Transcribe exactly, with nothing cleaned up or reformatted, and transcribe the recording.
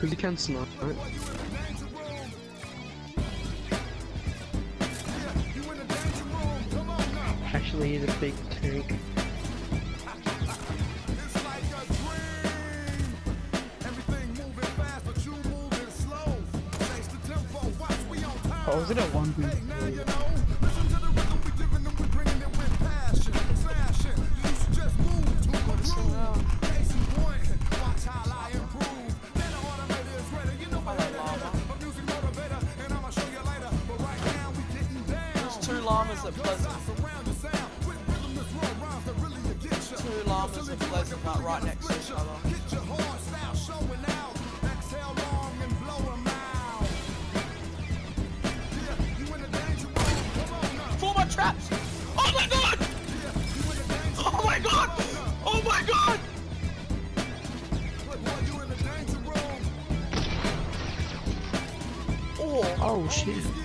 Because you can snipe, right? Actually, he's a big tank. Oh, was it a one v three? Two llamas at Pleasant. Two llamas at Pleasant, but right next to each other. For my traps! Oh my god! Oh my god! Oh my god! Oh shit.